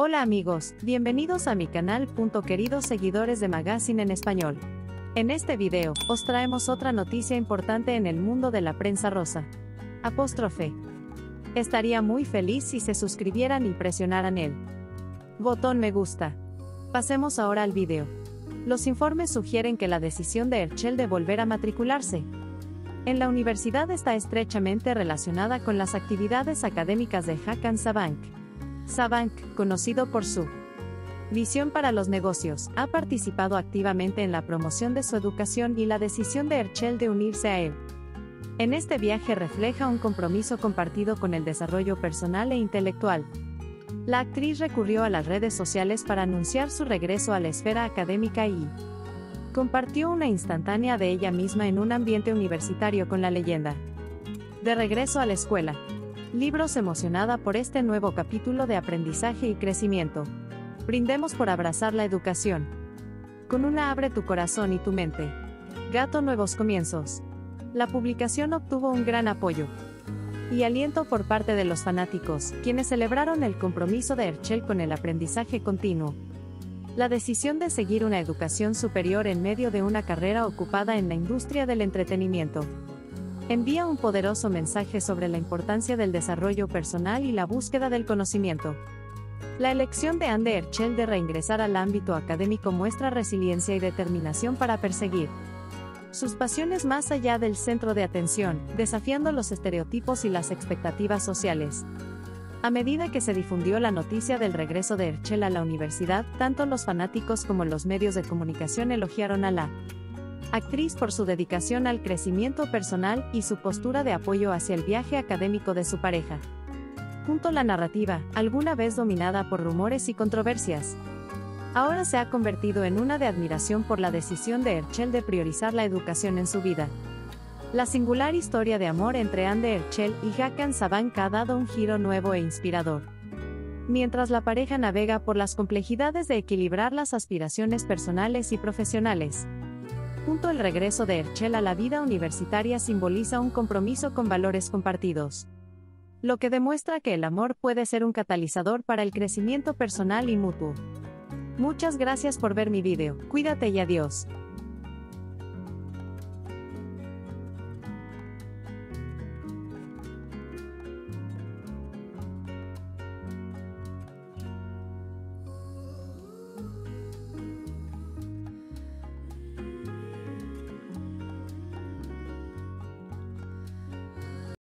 Hola amigos, bienvenidos a mi canal. Queridos seguidores de Magazine en Español. En este video, os traemos otra noticia importante en el mundo de la prensa rosa. Estaría muy feliz si se suscribieran y presionaran el botón me gusta. Pasemos ahora al video. Los informes sugieren que la decisión de Herschel de volver a matricularse en la universidad está estrechamente relacionada con las actividades académicas de Hakan Sabank. Sabank, conocido por su visión para los negocios, ha participado activamente en la promoción de su educación y la decisión de Herschel de unirse a él en este viaje refleja un compromiso compartido con el desarrollo personal e intelectual. La actriz recurrió a las redes sociales para anunciar su regreso a la esfera académica y compartió una instantánea de ella misma en un ambiente universitario con la leyenda de regreso a la escuela. Libros emocionada por este nuevo capítulo de aprendizaje y crecimiento. Brindemos por abrazar la educación. Con una abre tu corazón y tu mente. Gato Nuevos Comienzos. La publicación obtuvo un gran apoyo y aliento por parte de los fanáticos, quienes celebraron el compromiso de Herschel con el aprendizaje continuo. La decisión de seguir una educación superior en medio de una carrera ocupada en la industria del entretenimiento envía un poderoso mensaje sobre la importancia del desarrollo personal y la búsqueda del conocimiento. La elección de Anne Herschel de reingresar al ámbito académico muestra resiliencia y determinación para perseguir sus pasiones más allá del centro de atención, desafiando los estereotipos y las expectativas sociales. A medida que se difundió la noticia del regreso de Herschel a la universidad, tanto los fanáticos como los medios de comunicación elogiaron a la actriz por su dedicación al crecimiento personal y su postura de apoyo hacia el viaje académico de su pareja. La narrativa, alguna vez dominada por rumores y controversias, ahora se ha convertido en una de admiración por la decisión de Herschel de priorizar la educación en su vida. La singular historia de amor entre Anne Herschel y Hakan Sabank ha dado un giro nuevo e inspirador. Mientras la pareja navega por las complejidades de equilibrar las aspiraciones personales y profesionales. El regreso de Herschel a la vida universitaria simboliza un compromiso con valores compartidos, lo que demuestra que el amor puede ser un catalizador para el crecimiento personal y mutuo. Muchas gracias por ver mi video, cuídate y adiós.